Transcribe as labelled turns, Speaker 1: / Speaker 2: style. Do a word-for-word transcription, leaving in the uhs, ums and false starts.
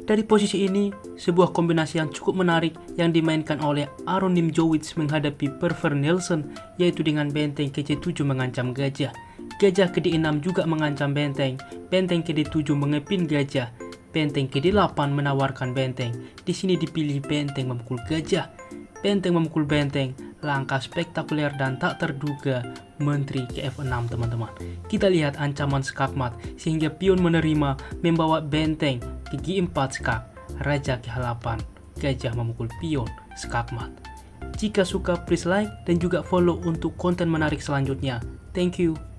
Speaker 1: Dari posisi ini, sebuah kombinasi yang cukup menarik yang dimainkan oleh Aaron Nimzowitsch menghadapi Perver Nielsen, yaitu dengan benteng ke C tujuh mengancam gajah. Gajah ke D enam juga mengancam benteng, benteng ke D tujuh mengepin gajah, benteng ke D delapan menawarkan benteng. Di sini dipilih benteng memukul gajah. Benteng memukul benteng, langkah spektakuler dan tak terduga menteri ke F enam teman-teman. Kita lihat ancaman skakmat sehingga pion menerima membawa benteng ke G empat skak, raja ke H delapan, gajah memukul pion skakmat. Jika suka please like dan juga follow untuk konten menarik selanjutnya. Thank you.